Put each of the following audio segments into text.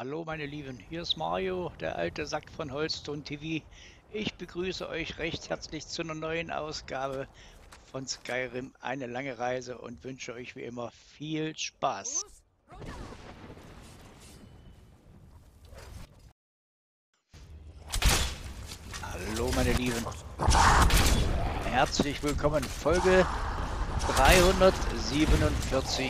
Hallo meine Lieben, hier ist Mario, der alte Sack von Holstone TV. Ich begrüße euch recht herzlich zu einer neuen Ausgabe von Skyrim, eine lange Reise und wünsche euch wie immer viel Spaß. Hallo meine Lieben, herzlich willkommen, Folge 347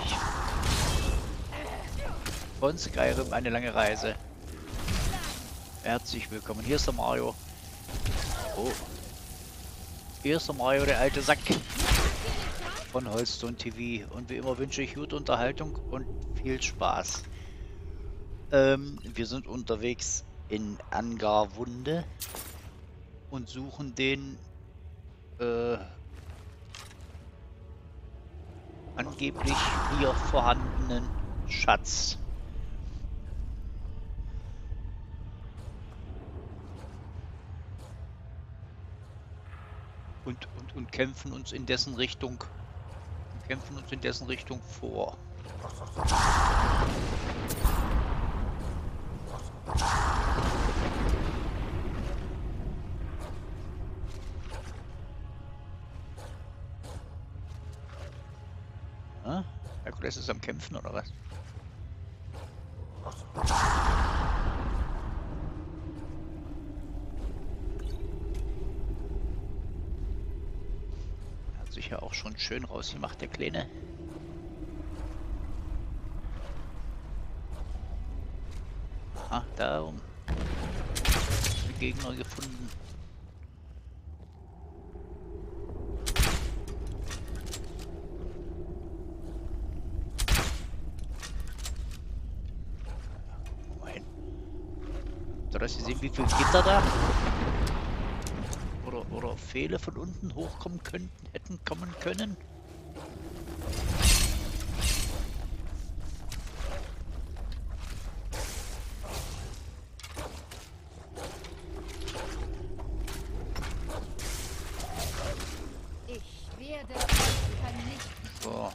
von Skyrim, eine lange Reise. Herzlich willkommen, hier ist der Mario. Oh. Hier ist der Mario, der alte Sack von Holstone TV. Und wie immer wünsche ich gute Unterhaltung und viel Spaß. Wir sind unterwegs in Angarwunde und suchen den angeblich hier vorhandenen Schatz. Und kämpfen uns in dessen Richtung vor. Ja? Herkules ist am Kämpfen oder was? Hat sich ja auch schon schön rausgemacht, der Kleine. Aha, darum. Den Gegner gefunden. Habt ihr das gesehen, wie viele Gitter da? Oder Pfähle von unten hochkommen könnten, hätten kommen können? Ich werde euch vernichten. So.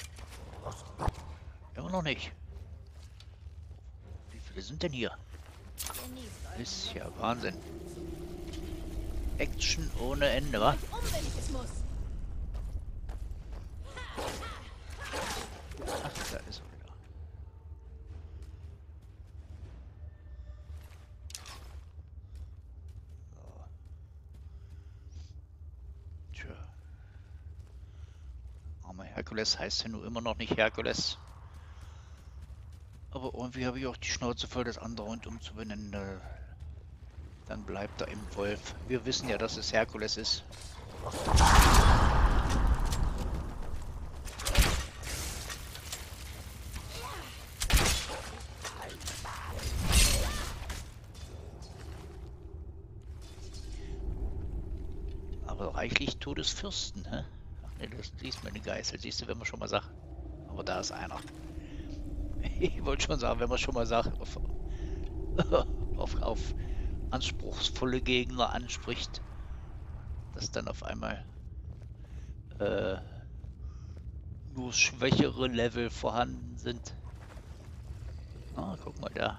Immer noch nicht. Wie viele sind denn hier? Ist ja Wahnsinn. Action ohne Ende, wa? Wenn ich es muss. Ach, da ist er wieder. So. Tja. Armer Herkules heißt ja nur immer noch nicht Herkules. Aber irgendwie habe ich auch die Schnauze voll, das andere und umzubenennen. Dann bleibt er im Wolf. Wir wissen ja, dass es Herkules ist. Aber reichlich Todesfürsten, hä? Ach ne, das ist mir eine Geißel, siehst du, wenn man schon mal sagt. Aber da ist einer. Ich wollte schon sagen, wenn man schon mal sagt, auf anspruchsvolle Gegner anspricht, dass dann auf einmal nur schwächere Level vorhanden sind. Ah, guck mal da.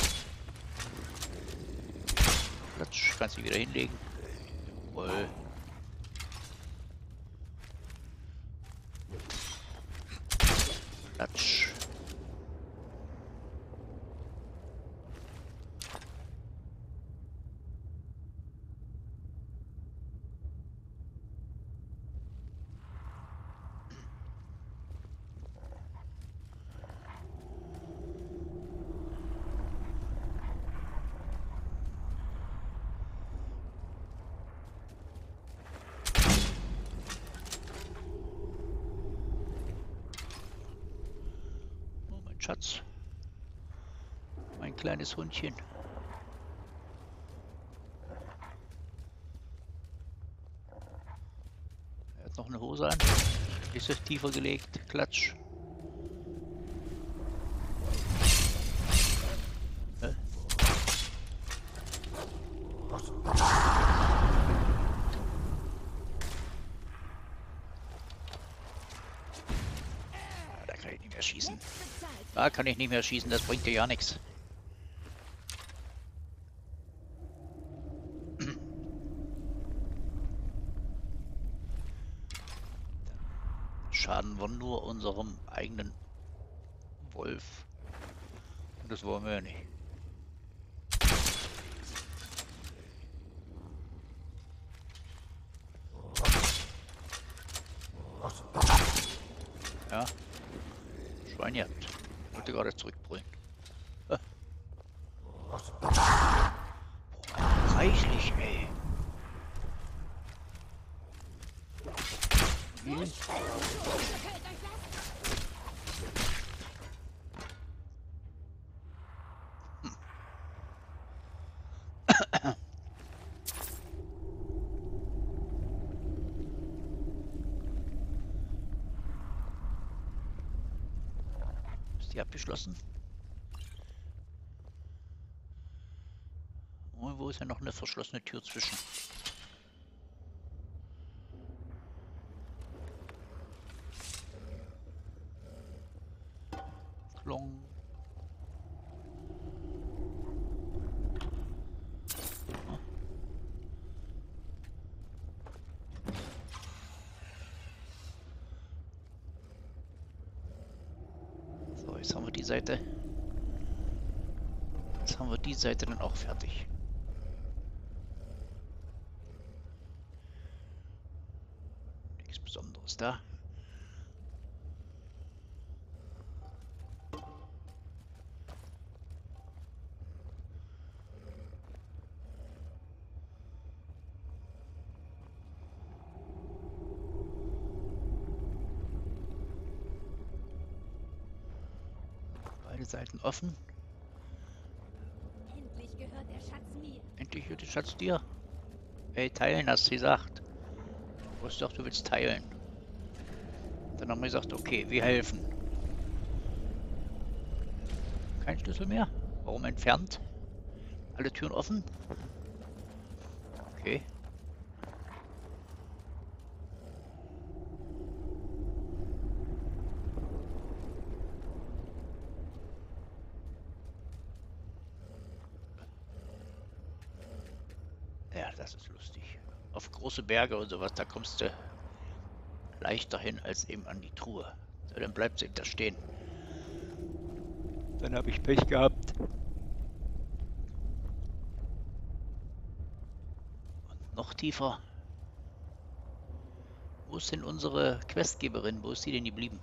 Platsch, kannst du wieder hinlegen. Jawohl. Platsch. Schatz. Mein kleines Hundchen. Er hat noch eine Hose an. Ist es tiefer gelegt. Klatsch. Da kann ich nicht mehr schießen. Da kann ich nicht mehr schießen, das bringt dir ja nichts. schaden wir nur unserem eigenen Wolf. Und das wollen wir ja nicht. Ja. Schwein gehabt. Wollte gerade zurückbrüllen. Boah, reichlich, ey. Hm. Ist die abgeschlossen? Und wo ist ja noch eine verschlossene Tür zwischen? Klong. So, jetzt haben wir die Seite. Jetzt haben wir die Seite dann auch fertig. Nichts Besonderes da. Beide Seiten offen. Endlich gehört der Schatz mir. Endlich gehört der Schatz dir. Ey, teilen hast du gesagt. Du hast doch, du willst teilen. Dann haben wir gesagt, okay, wir helfen. Kein Schlüssel mehr? Warum entfernt? Alle Türen offen? Okay. Ja, das ist lustig. Auf große Berge und sowas, da kommst du leichter hin als eben an die Truhe. So, dann bleibt sie da stehen. Dann habe ich Pech gehabt. Und noch tiefer. Wo ist denn unsere Questgeberin? Wo ist sie denn geblieben?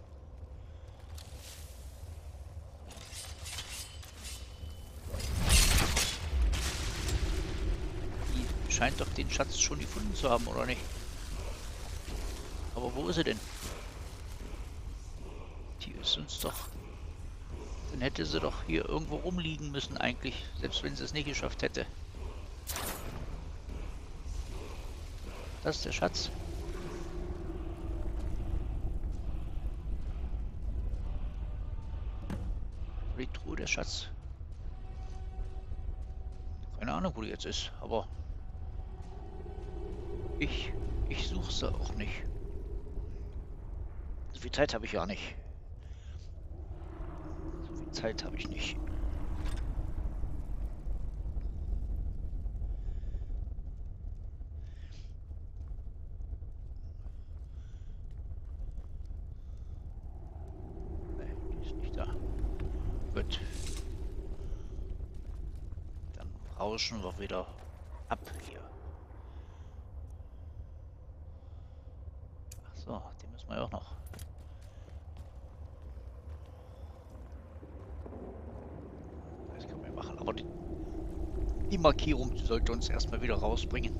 Die scheint doch den Schatz schon gefunden zu haben, oder nicht? Aber wo ist sie denn? Die ist uns doch... Dann hätte sie doch hier irgendwo rumliegen müssen eigentlich, selbst wenn sie es nicht geschafft hätte. Das ist der Schatz. Die Truhe, der Schatz. Keine Ahnung, wo die jetzt ist, aber ich suche sie auch nicht. So viel Zeit habe ich ja nicht. So viel Zeit habe ich nicht. Nee, die ist nicht da. Gut. Dann rauschen wir wieder ab hier. Ach so, die müssen wir ja auch noch. Das können wir machen, aber die Markierung sollte uns erstmal wieder rausbringen.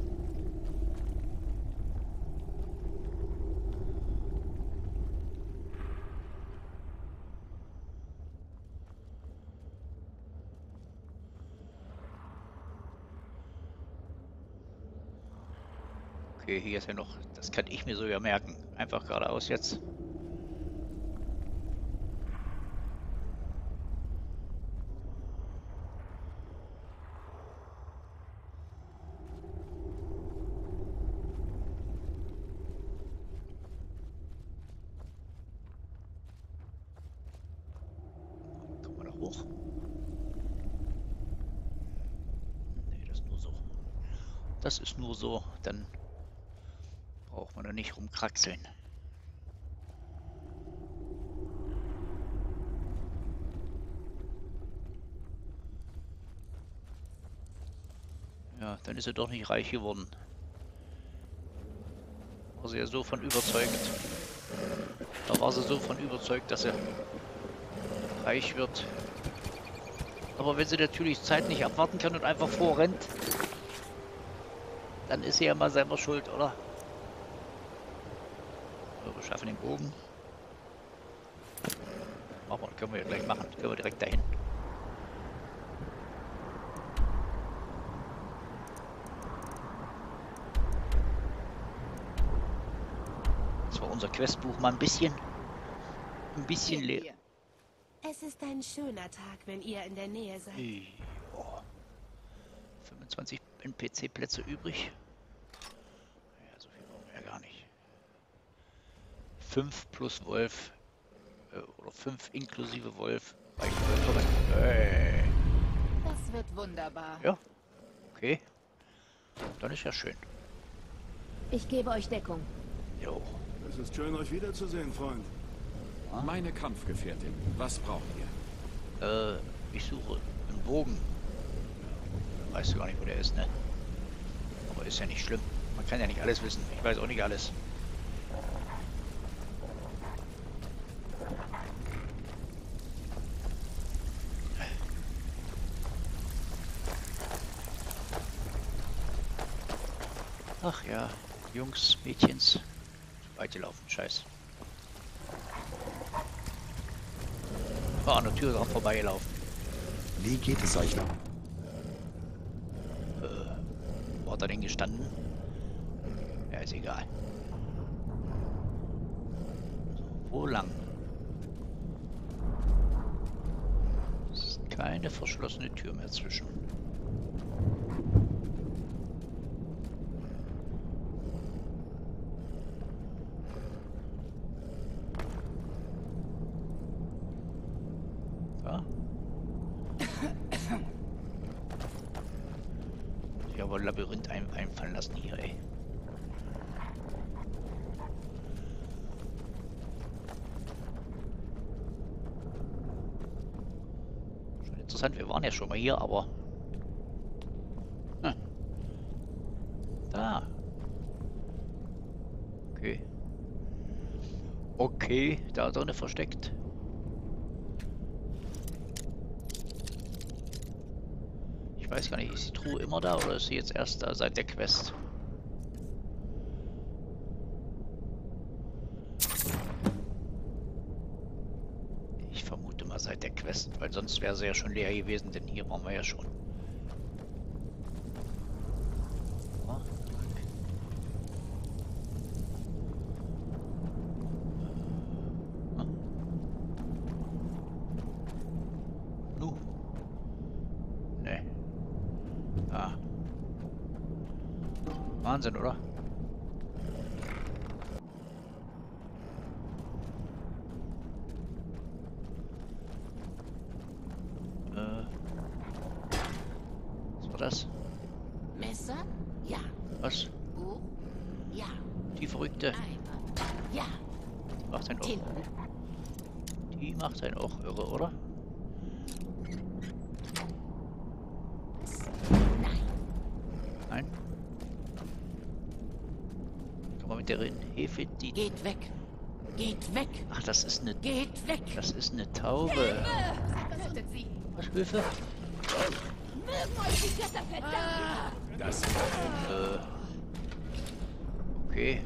Okay, hier ist ja noch, das kann ich mir sogar merken. Einfach geradeaus jetzt. Kommen wir da hoch? Nee, das ist nur so. Das ist nur so, dann braucht man da nicht rumkraxeln. Ja, dann ist er doch nicht reich geworden. War sie ja so von überzeugt. Da war sie so von überzeugt, dass er reich wird. Aber wenn sie natürlich Zeit nicht abwarten kann und einfach vorrennt, dann ist sie ja mal selber schuld, oder? So, wir schaffen den Bogen. Können wir ja gleich machen. Können wir direkt dahin. Das war unser Questbuch mal ein bisschen leer. Es ist ein schöner Tag, wenn ihr in der Nähe seid. Oh. 25 NPC-Plätze übrig. Ja, so viel brauchen wir ja gar nicht. 5 plus Wolf. Oder 5 inklusive Wolf. Reicht vollkommen. Das wird wunderbar. Ja. Okay. Dann ist ja schön. Ich gebe euch Deckung. Jo. Es ist schön, euch wiederzusehen, Freund. Meine Kampfgefährtin. Was braucht ihr? Ich suche einen Bogen. Weißt du gar nicht, wo der ist, ne? Aber ist ja nicht schlimm. Man kann ja nicht alles wissen. Ich weiß auch nicht alles. Ach ja, Jungs, Mädchens. Weiter laufen, scheiß. War an der Tür dran vorbeigelaufen. Wie geht es euch noch? Wo hat er denn gestanden? Ja, ist egal. So, wo lang? Es ist keine verschlossene Tür mehr zwischen. Labyrinth einfallen lassen hier, ey. Schon interessant, wir waren ja schon mal hier, aber... Da. Okay. Okay, da drinne versteckt. Ich weiß gar nicht, ist die Truhe immer da oder ist sie jetzt erst da seit der Quest? Ich vermute mal seit der Quest, weil sonst wäre sie ja schon leer gewesen, denn hier waren wir ja schon. Wahnsinn, oder? Was war das? Messer? Ja. Was? Buch? Ja. Die Verrückte. Eimer? Ja. Die macht einen auch. Tinten? Die macht einen auch irre, oder? Nein. Nein? Mit der Hefe, die... Geht weg. Geht weg. Ach, das ist eine... Geht weg. Das ist eine Taube. Rettet sie. Was, Hilfe? Mögen euch die Götter verdammen. Das Okay.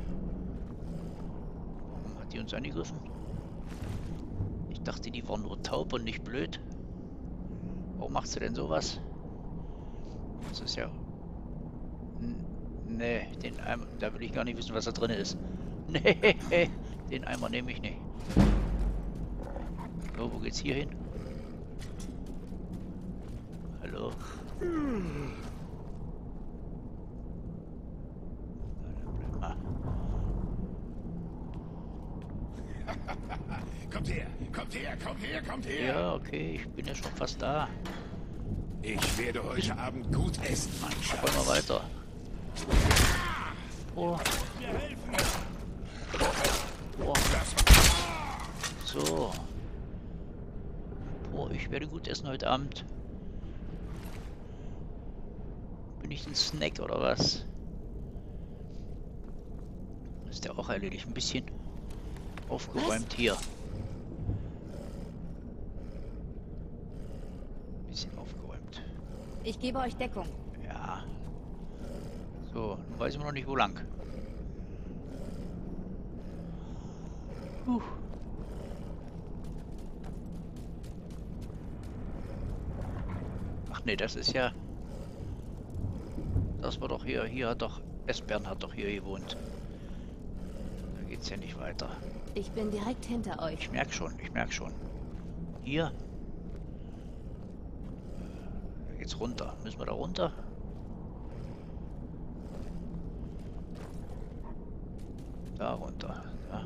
Warum hat die uns angegriffen? Ich dachte, die waren nur taub und nicht blöd. Warum macht sie denn sowas? Das ist ja... Nee, den Eimer, da will ich gar nicht wissen, was da drin ist. Nee, den Eimer nehme ich nicht. So, wo geht's hier hin? Hallo? Bleib mal. Kommt her, kommt her, kommt her, kommt her! Ja, okay, ich bin ja schon fast da. Ich werde heute Abend gut essen, mein Wollen wir Schatz. weiter. Oh. Oh. So. Oh, ich werde gut essen heute Abend. Bin ich ein Snack oder was? Ist der auch erledigt? Ein bisschen aufgeräumt hier. Ein bisschen aufgeräumt. Ich gebe euch Deckung. Ja. So, nun weiß ich noch nicht, wo lang. Ach nee, das ist ja... Das war doch hier. Hier hat doch... Esbern hat doch hier gewohnt. Da geht's ja nicht weiter. Ich bin direkt hinter euch. Ich merk schon, ich merk schon. Hier. Da geht's runter. Müssen wir da runter? Da runter. Ja.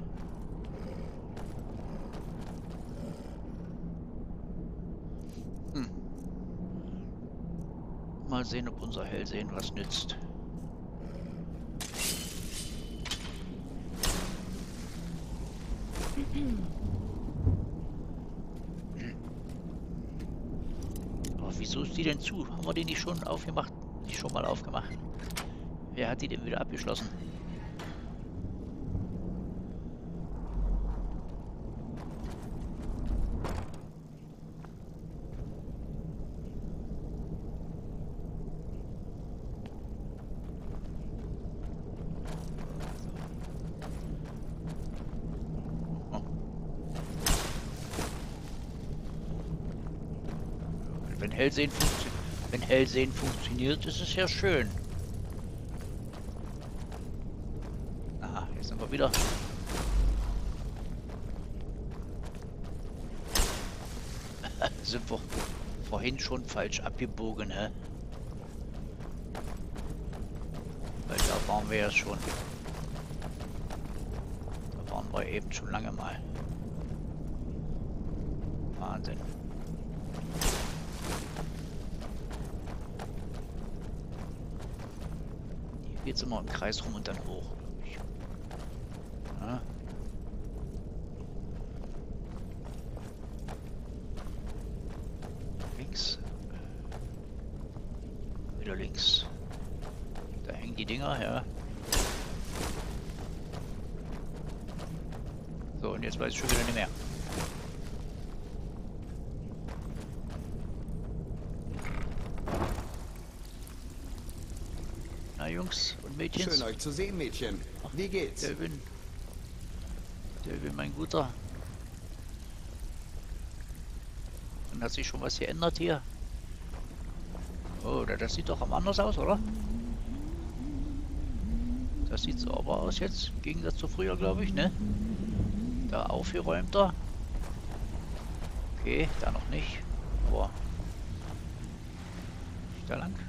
Mal sehen, ob unser Hellsehen was nützt. Aber wieso ist die denn zu? Haben wir die nicht schon aufgemacht? Nicht schon mal aufgemacht? Wer hat die denn wieder abgeschlossen? Wenn Hellsehen funktioniert, ist es ja schön. Aha, jetzt sind wir wieder. Sind wir vorhin schon falsch abgebogen, hä? Weil da waren wir ja schon. Da waren wir eben schon lange mal. Wahnsinn. Hier geht's immer im Kreis rum und dann hoch. Ja. Links. Wieder links. Da hängen die Dinger, ja. So, und jetzt weiß ich schon wieder nicht mehr. Na, Jungs und Mädchen. Schön euch zu sehen, Mädchen. Wie geht's? Delvin, mein Guter. Und hat sich schon was geändert hier? Oh, das sieht doch am anders aus, oder? Das sieht sauber aus jetzt, im Gegensatz zu früher, glaube ich, ne? Da aufgeräumter. Okay, da noch nicht. Aber... Nicht da lang.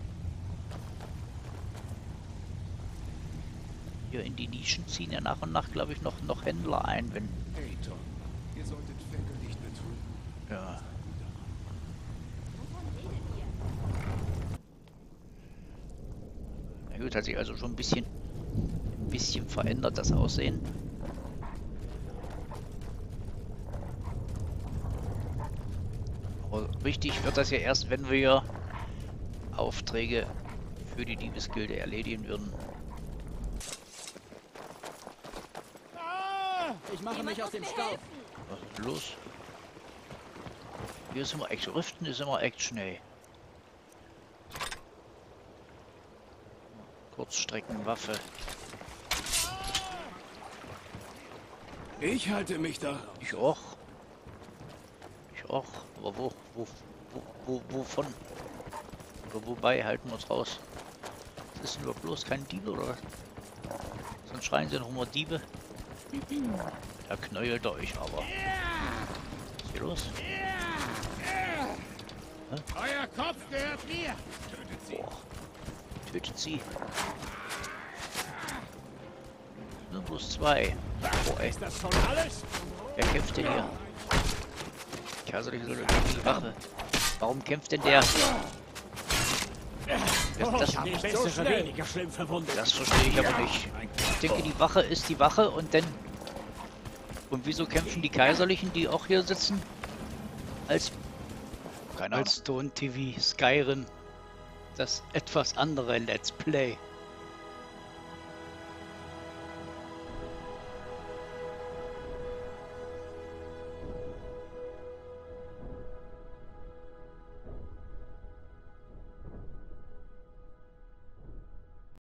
Hier in die Nischen ziehen ja nach und nach, glaube ich, noch Händler ein, wenn... Hey, Tom. Ihr solltet Fenkel nicht betrügen. Ja. Na gut, hat sich also schon ein bisschen verändert, das Aussehen. Aber richtig wird das ja erst, wenn wir Aufträge für die Diebesgilde erledigen würden. Ich mache mich aus dem Staub. Was ist denn los? Hier ist immer echt, Rüften ist immer echt schnell. Kurzstreckenwaffe. Ich halte mich da. Ich auch. Ich auch. Aber wovon? Oder wobei halten wir uns raus? Das ist nur bloß kein Diebe, oder? Sonst schreien sie noch immer Diebe. Da knäuelt er euch aber. Was ist hier los? Euer Kopf gehört mir. Tötet sie. Boah. Tötet sie. Nur bloß zwei. Boah, ey. Ist das schon alles? Wer kämpft denn hier? Kaiserliche Soldaten gegen die Wache. Warum kämpft denn der? Die bessere weniger schlimm verwundet. Das verstehe ich aber nicht. Ich denke, die Wache ist die Wache und dann... Und wieso kämpfen die Kaiserlichen, die auch hier sitzen? Als... Keine Ahnung. Als Stone TV, Skyrim. Das etwas andere Let's Play.